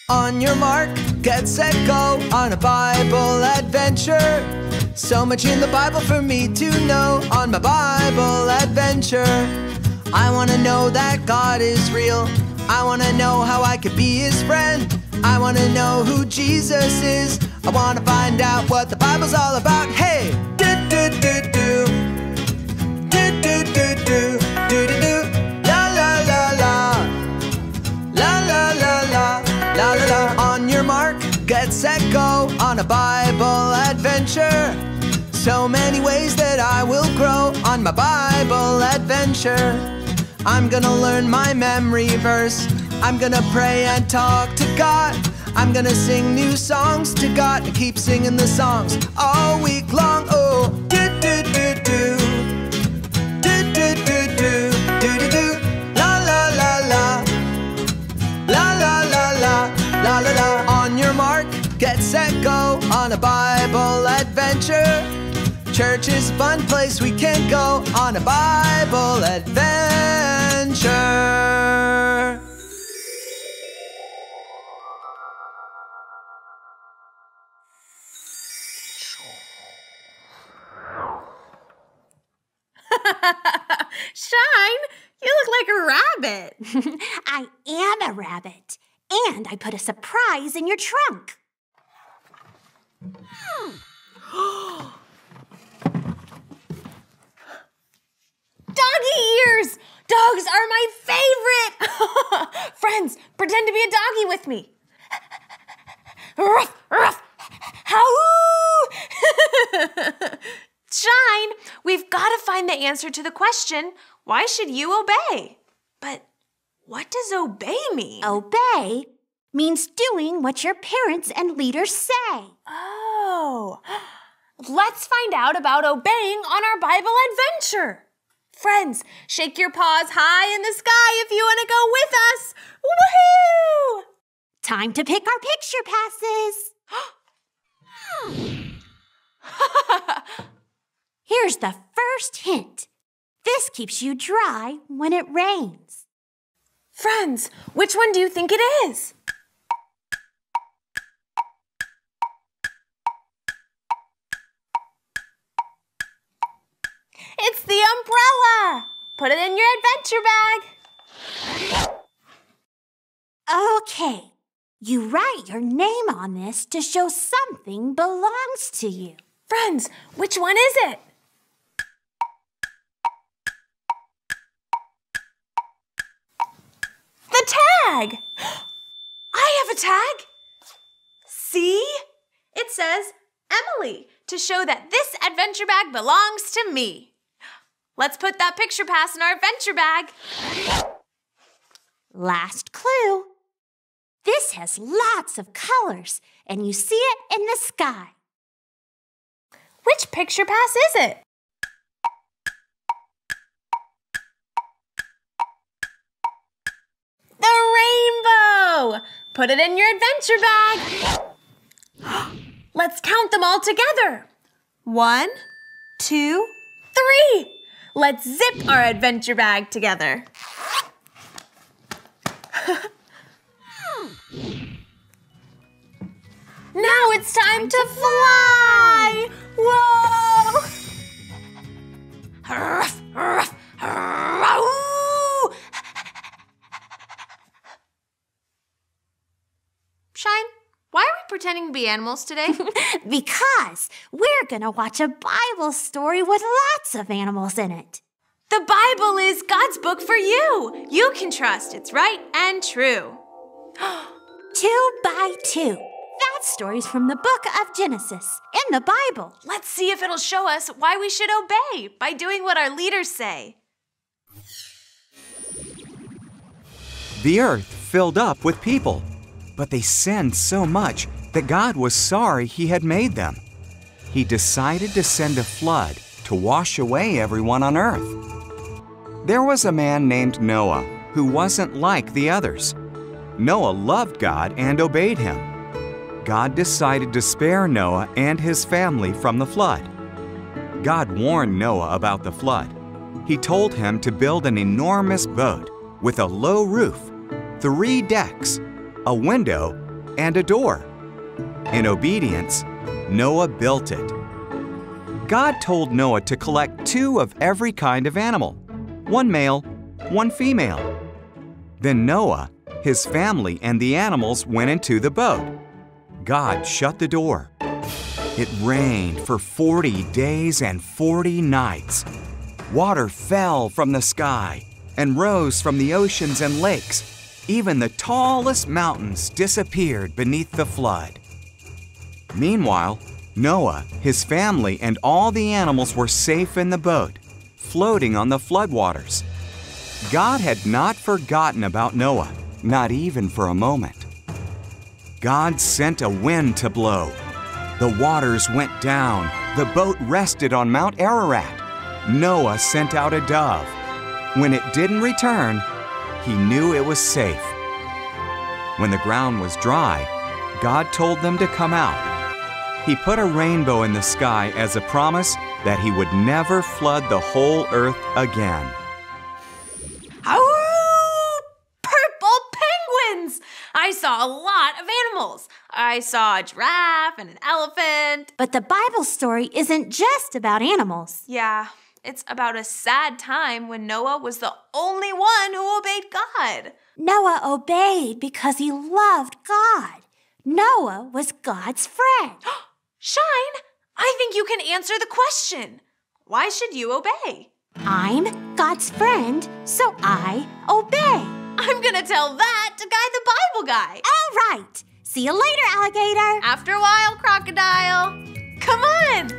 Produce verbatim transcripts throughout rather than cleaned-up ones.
On your mark, get set, go on a Bible adventure. So much in the Bible for me to know on my Bible adventure. I want to know that God is real. I want to know how I could be his friend. I want to know who Jesus is. I want to find out what the Bible's all about. Hey! Do do do do. Do do do do. Do do do. La la la la. La la la la. La la la. On your mark, get set, go on a Bible adventure. So many ways that I will grow on my Bible adventure. I'm gonna learn my memory verse. I'm gonna pray and talk to God. I'm gonna sing new songs to God and keep singing the songs all week long. Oh, do do do do. Do do do do. Do do do. La la la la. La la la la. La la la. On your mark, get set, go on a Bible adventure. Church is a fun place we can go on a Bible adventure. Shine, you look like a rabbit. I am a rabbit, and I put a surprise in your trunk. Doggy ears! Dogs are my favorite! Friends, pretend to be a doggy with me. Ruff, ruff, howoo! Shine, we've got to find the answer to the question, why should you obey? But what does obey mean? Obey means doing what your parents and leaders say. Oh, let's find out about obeying on our Bible adventure. Friends, shake your paws high in the sky if you want to go with us. Woohoo! Time to pick our picture passes. Here's the first hint. This keeps you dry when it rains. Friends, which one do you think it is? It's the umbrella! Put it in your adventure bag. Okay, you write your name on this to show something belongs to you. Friends, which one is it? The tag! I have a tag. See? It says Emily to show that this adventure bag belongs to me. Let's put that picture pass in our adventure bag. Last clue. This has lots of colors, and you see it in the sky. Which picture pass is it? The rainbow! Put it in your adventure bag. Let's count them all together. One, two, three. Let's zip our adventure bag together. Now it's time to fly! Whoa! Ruff, ruff, ruff. Shine, why are we pretending to be animals today? Because we're gonna watch a Bible story with lots of animals in it. The Bible is God's book for you. You can trust it's right and true. Two by two. That story's from the book of Genesis in the Bible. Let's see if it'll show us why we should obey by doing what our leaders say. The earth filled up with people, but they sinned so much that God was sorry he had made them. He decided to send a flood to wash away everyone on earth. There was a man named Noah who wasn't like the others. Noah loved God and obeyed him. God decided to spare Noah and his family from the flood. God warned Noah about the flood. He told him to build an enormous boat with a low roof, three decks, a window, and a door. In obedience, Noah built it. God told Noah to collect two of every kind of animal, one male, one female. Then Noah, his family, and the animals went into the boat. God shut the door. It rained for forty days and forty nights. Water fell from the sky and rose from the oceans and lakes. Even the tallest mountains disappeared beneath the flood. Meanwhile, Noah, his family, and all the animals were safe in the boat, floating on the floodwaters. God had not forgotten about Noah, not even for a moment. God sent a wind to blow. The waters went down. The boat rested on Mount Ararat. Noah sent out a dove. When it didn't return, he knew it was safe. When the ground was dry, God told them to come out. He put a rainbow in the sky as a promise that he would never flood the whole earth again. Oh, purple penguins! I saw a lot of animals. I saw a giraffe and an elephant. But the Bible story isn't just about animals. Yeah, it's about a sad time when Noah was the only one who obeyed God. Noah obeyed because he loved God. Noah was God's friend. Shine, I think you can answer the question. Why should you obey? I'm God's friend, so I obey. I'm gonna tell that to Guy the Bible Guy. All right. See you later, alligator. After a while, crocodile. Come on.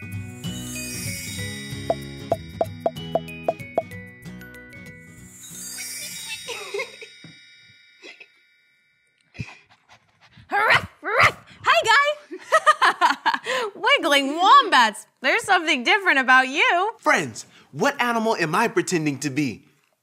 Ruff, ruff. Hi, Guy. Wiggling wombats. There's something different about you. Friends, what animal am I pretending to be?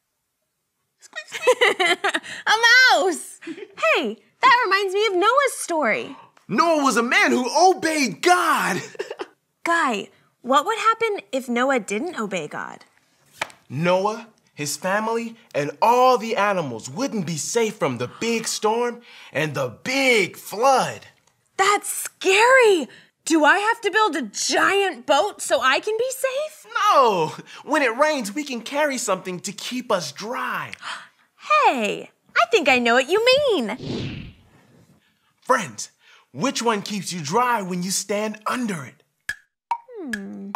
A mouse. Hey, that reminds me of Noah's story. Noah was a man who obeyed God. Guy, what would happen if Noah didn't obey God? Noah, his family, and all the animals wouldn't be safe from the big storm and the big flood. That's scary. Do I have to build a giant boat so I can be safe? No, when it rains, we can carry something to keep us dry. Hey, I think I know what you mean. Friends, which one keeps you dry when you stand under it? Hmm.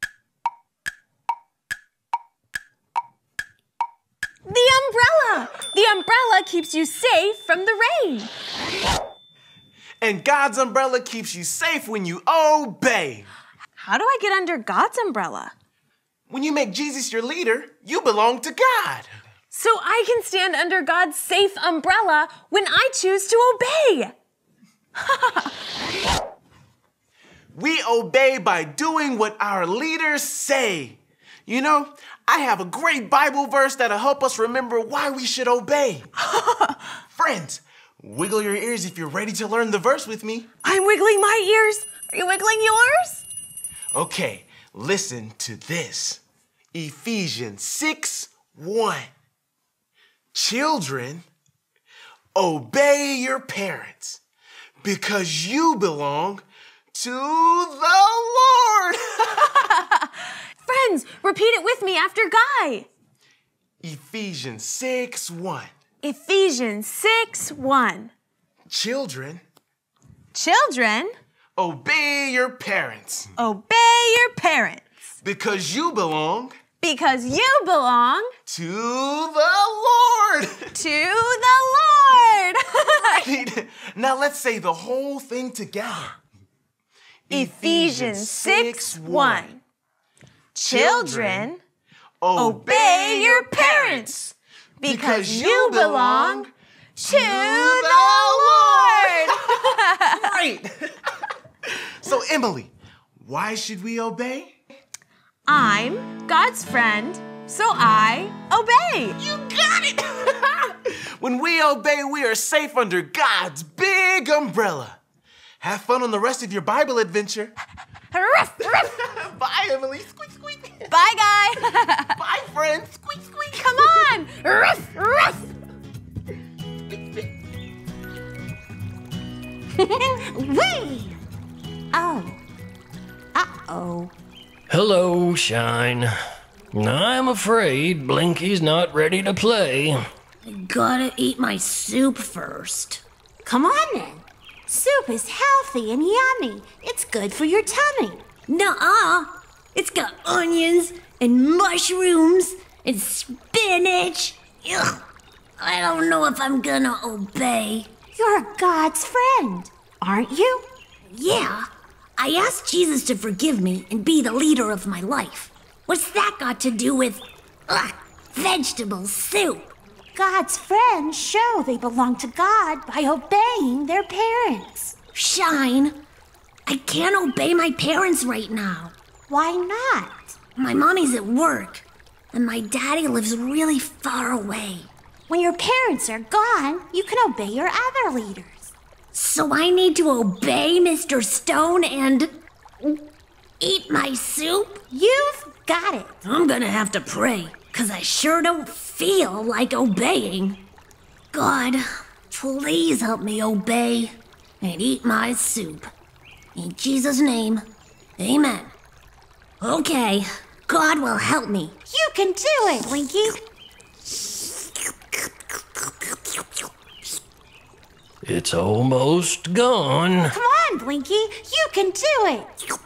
The umbrella! The umbrella keeps you safe from the rain. And God's umbrella keeps you safe when you obey. How do I get under God's umbrella? When you make Jesus your leader, you belong to God. So I can stand under God's safe umbrella when I choose to obey. We obey by doing what our leaders say. You know, I have a great Bible verse that'll help us remember why we should obey. Friends, wiggle your ears if you're ready to learn the verse with me. I'm wiggling my ears. Are you wiggling yours? Okay, listen to this. Ephesians six one. Children, obey your parents because you belong to the Lord. Friends, repeat it with me after Guy. Ephesians six one. Ephesians six one. Children, Children, obey your parents obey your parents because you belong because you belong to the Lord. to the Lord. Now let's say the whole thing together. Ephesians six one. Children, obey your parents because you belong to the Lord. Great. So Emily, why should we obey? I'm God's friend, so I obey. You got it. When we obey, we are safe under God's big umbrella. Have fun on the rest of your Bible adventure. Ruff, ruff. Bye, Emily. Squeak, squeak. Bye, Guy. Bye, friends. Squeak, squeak. Come on. Ruff, ruff. Whee! Oh. Uh-oh. Hello, Shine. I'm afraid Blinky's not ready to play. I gotta eat my soup first. Come on then. Soup is healthy and yummy. It's good for your tummy. Nuh-uh. It's got onions and mushrooms and spinach. Ugh. I don't know if I'm gonna obey. You're God's friend, aren't you? Yeah. I asked Jesus to forgive me and be the leader of my life. What's that got to do with ugh, vegetable soup? God's friends show they belong to God by obeying their parents. Shine, I can't obey my parents right now. Why not? My mommy's at work, and my daddy lives really far away. When your parents are gone, you can obey your other leaders. So I need to obey Mister Stone and eat my soup? You've got it. I'm gonna have to pray, because I sure don't feel like obeying. God, please help me obey and eat my soup. In Jesus' name, amen. Okay, God will help me. You can do it, Blinky. It's almost gone. Come on, Blinky. You can do it.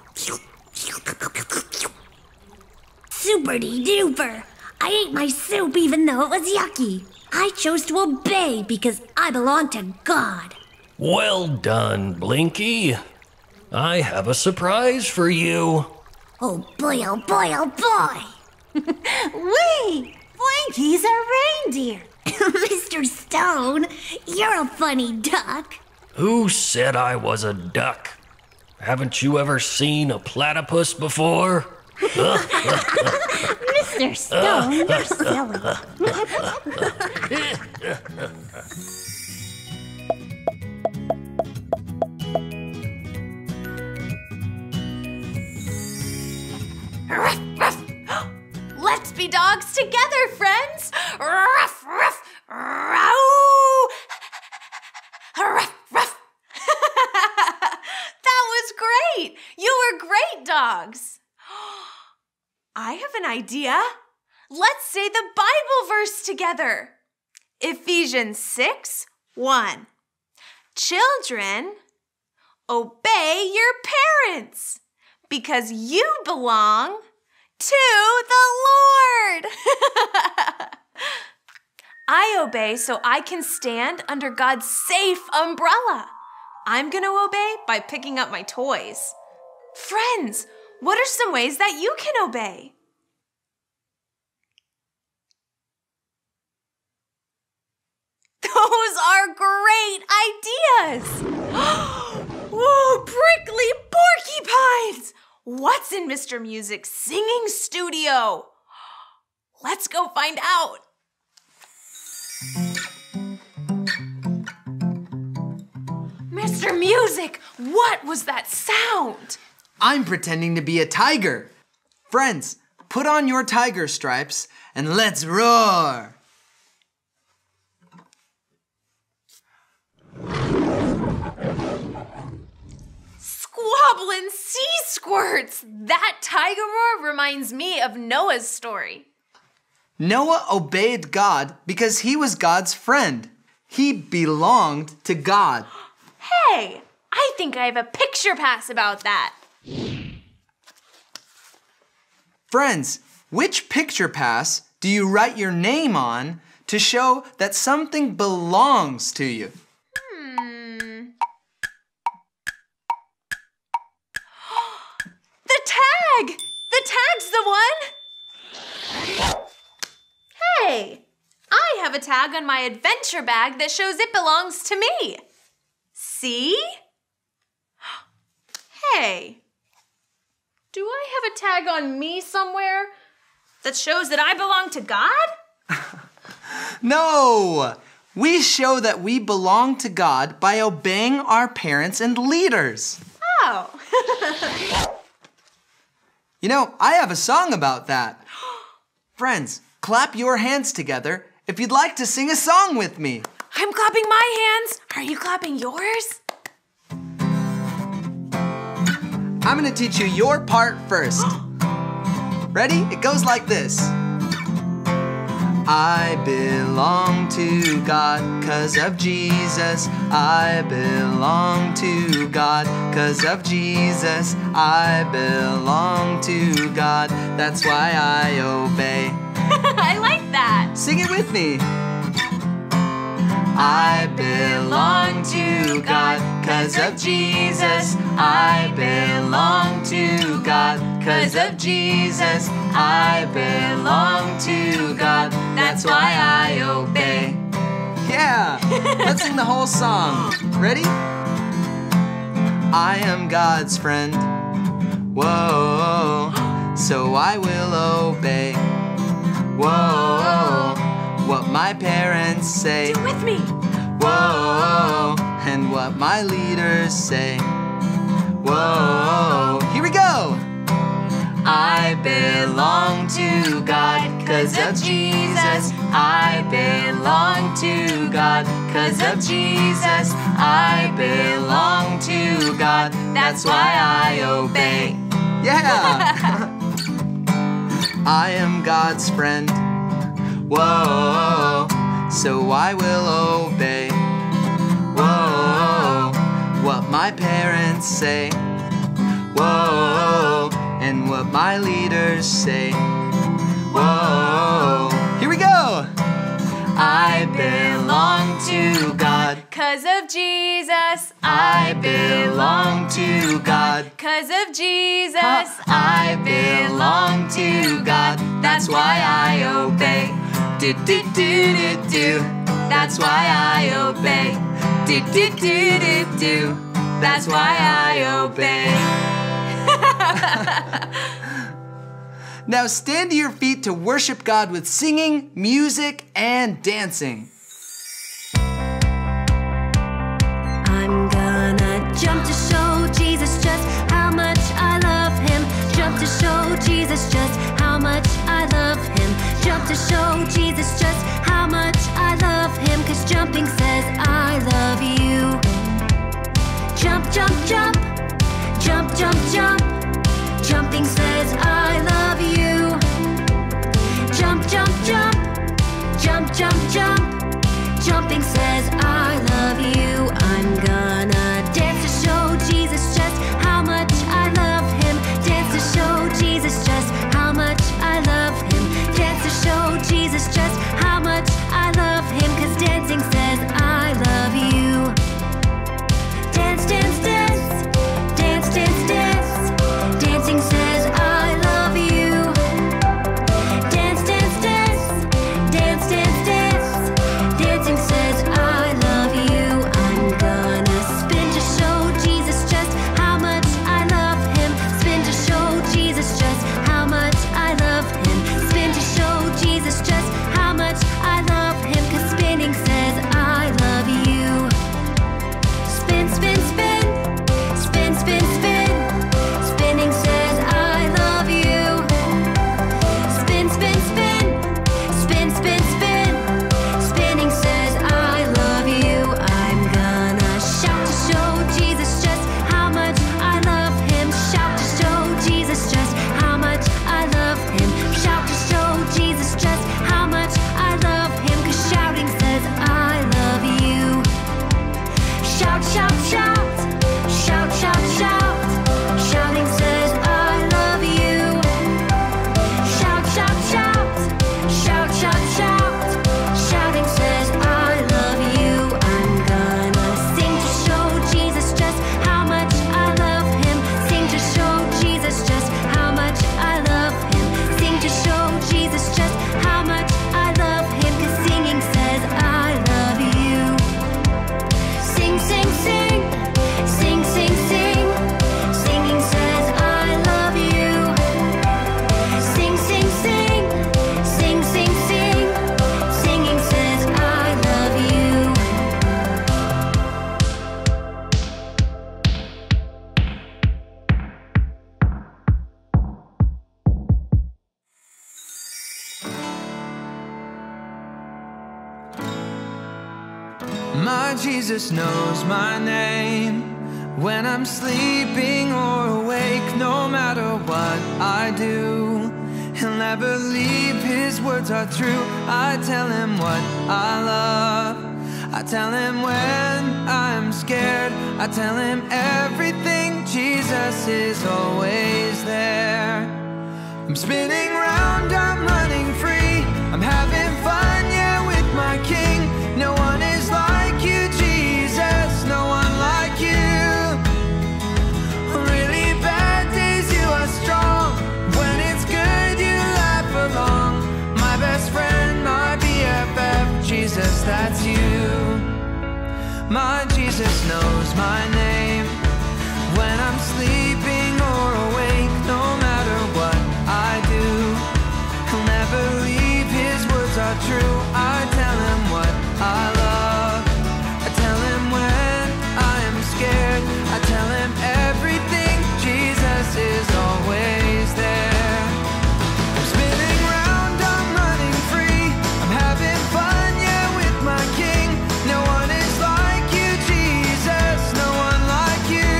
Super-de-duper. I ate my soup even though it was yucky. I chose to obey because I belong to God. Well done, Blinky. I have a surprise for you. Oh boy, oh boy, oh boy. Wee! Blinky's a reindeer. Mister Stone, you're a funny duck. Who said I was a duck? Haven't you ever seen a platypus before? Mister Stone, you're silly. Ruff, ruff. Let's be dogs together, friends. Ruff, ruff, row. Ruff, ruff. That was great. You were great dogs. I have an idea. Let's say the Bible verse together. Ephesians six, one. Children, obey your parents, because you belong to the Lord. I obey so I can stand under God's safe umbrella. I'm going to obey by picking up my toys. Friends, what are some ways that you can obey? Those are great ideas. Whoa, prickly porcupines! What's in Mister Music's singing studio? Let's go find out. Mister Music, what was that sound? I'm pretending to be a tiger. Friends, put on your tiger stripes and let's roar. Squabbling sea squirts! That tiger roar reminds me of Noah's story. Noah obeyed God because he was God's friend. He belonged to God. Hey, I think I have a picture pass about that. Friends, which picture pass do you write your name on to show that something belongs to you? Hmm. The tag! The tag's the one! Hey, I have a tag on my adventure bag that shows it belongs to me. See? Hey, do I have a tag on me somewhere that shows that I belong to God? No! We show that we belong to God by obeying our parents and leaders. Oh. You know, I have a song about that. Friends, clap your hands together if you'd like to sing a song with me. I'm clapping my hands. Are you clapping yours? I'm gonna teach you your part first. Ready? It goes like this. I belong to God 'cause of Jesus. I belong to God 'cause of Jesus. I belong to God. That's why I obey. I like that. Sing it with me. I belong to God 'cause of Jesus. I belong to God 'cause of Jesus. I belong to God. That's why I obey. Yeah, let's sing the whole song. Ready? I am God's friend. Whoa, so I will obey. Whoa, what my parents say. Do it with me. Whoa, and what my leaders say. Whoa, here we go. I belong to God 'cause of Jesus. I belong to God 'cause of Jesus. I belong to God. That's why I obey. Yeah. I am God's friend. Whoa, so I will obey. Whoa, what my parents say. Whoa, and what my leaders say. Whoa, here we go. I belong to God 'Cause of Jesus. I belong to God. 'Cause of Jesus. I belong to God. That's why I obey. Do do do do do. That's why I obey. Do do do do do. That's why I obey. Now stand to your feet to worship God with singing, music, and dancing. I'm gonna jump to show Jesus just how much I love him. Jump to show Jesus just how much I love him. Jump to show Jesus just how much I love him. 'Cause jumping says I love you. Jump, jump, jump. Jump, jump, jump. Jumping says I love you. Jump, jump, jump. Jump, jump, jump. Jumping says I love you. I'm gonna dance to show Jesus just how much I love him. Dance to show Jesus just how much I love him. Dance to show Jesus just how much I love him. 'Cause dancing says I love you. Dance, dance, dance. Dance, dance, dance. Dancing says I love you. Dance, dance, dance. Dance, dance, dance. Dancing says I love you. I'm gonna spin to show Jesus just how much I love him. Spin to show Jesus just how much I love him. Spin to show Jesus just how much I love him. 'Cause spinning says I love you. Spin, spin, spin. Spin, spin, spin. Spinning says I love you. Spin, spin, spin. Spin, spin, spin. Spinning says I love you. I'm gonna shout to show Jesus just how much I love him. Shout to show Jesus just how much I love him. Shout to show Jesus just how much I love him. 'Cause shouting says I love you. Shout, shout, shout. Shout, shout, shout. Shouting says I love you. Shout, shout, shout. Shout, shout, shout. Shouting says I love you. I'm gonna sing to show Jesus just how much I love him. Sing to show Jesus just how much I love him. Sing to show Jesus just how much I love him. 'Cause singing says I love you. Sing, sing, sing. Sing, sing, sing. Singing says I love you. Sing, sing, sing. Sing, sing, sing. Singing says I love you. My Jesus knows my name. When I'm sleeping or awake, no matter what I do, he'll never leave, his words are true. I tell him what I love. I tell him when I'm scared. I tell him everything. Jesus is always there. I'm spinning round, I'm running free. I'm having fun, yeah, with my King. No one is like you, Jesus. No one like you. Really bad days, you are strong. When it's good, you laugh along. My best friend, my B F F, Jesus, that's you. My Jesus knows my name. When I'm sleeping or awake, no matter what I do, he'll never leave, his words are true. I tell him what I love. I tell him when I am scared. I tell him everything. Jesus is always there. I'm spinning round, I'm running free. I'm having fun, yeah, with my King. No one is like you, Jesus. No one like you.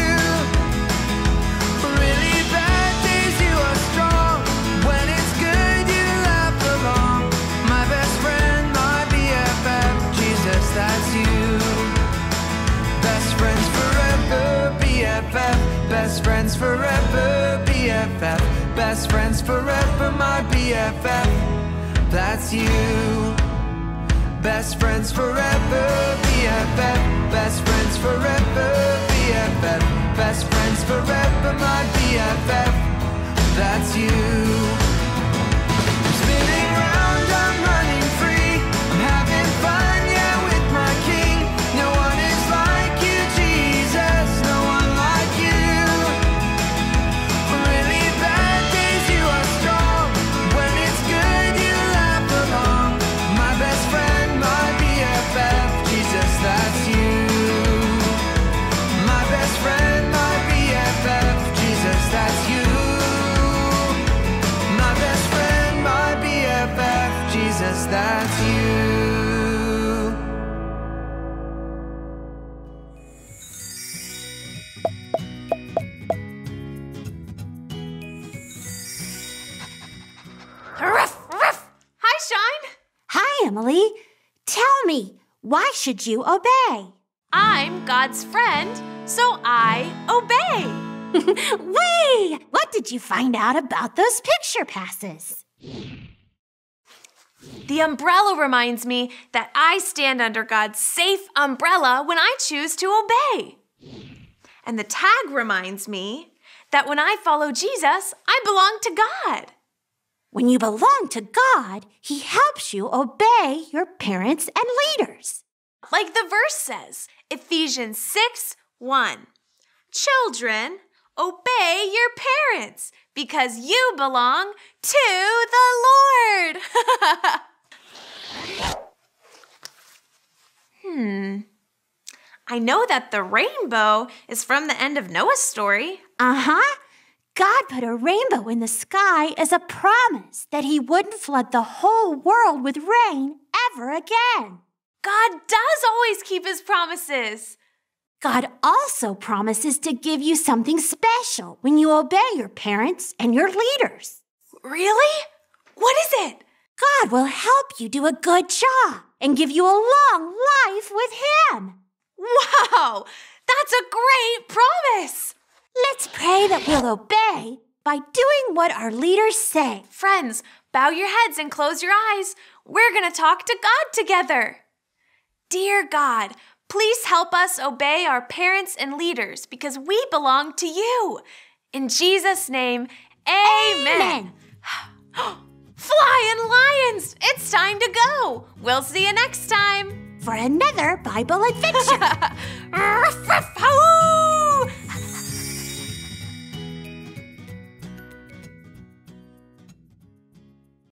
Really bad days, you are strong. When it's good, you laugh along. My best friend, my B F F, Jesus, that's you. Best friends forever, B F F. Best friends forever, B F F. Best friends forever, my B F F, that's you. Best friends forever, B F F. Best friends forever, B F F. Best friends forever, my B F F, that's you. I'm spinning round, I'm running free. I'm having fun, yeah, with my King. No one is like you, Jesus. No one like you. Really bad days, you are strong. When it's good, you laugh along. My best friend, my B F F, Jesus, that's you. My best friend, my B F F, Jesus, that's you. My best friend, my B F F, Jesus, that's you. Ruff, ruff. Hi, Shine. Hi, Emily. Tell me, why should you obey? I'm God's friend, so I obey. Wait! What did you find out about those picture passes? The umbrella reminds me that I stand under God's safe umbrella when I choose to obey. And the tag reminds me that when I follow Jesus, I belong to God. When you belong to God, He helps you obey your parents and leaders. Like the verse says, Ephesians six one. Children, obey your parents because you belong to the Lord. hmm. I know that the rainbow is from the end of Noah's story. Uh-huh. God put a rainbow in the sky as a promise that He wouldn't flood the whole world with rain ever again. God does always keep His promises. God also promises to give you something special when you obey your parents and your leaders. Really? What is it? God will help you do a good job and give you a long life with Him. Wow, that's a great promise. Let's pray that we'll obey by doing what our leaders say. Friends, bow your heads and close your eyes. We're going to talk to God together. Dear God, please help us obey our parents and leaders because we belong to you. In Jesus' name, amen. Amen. Flying lions, it's time to go. We'll see you next time For another Bible adventure. Ruff, ruff, hoo!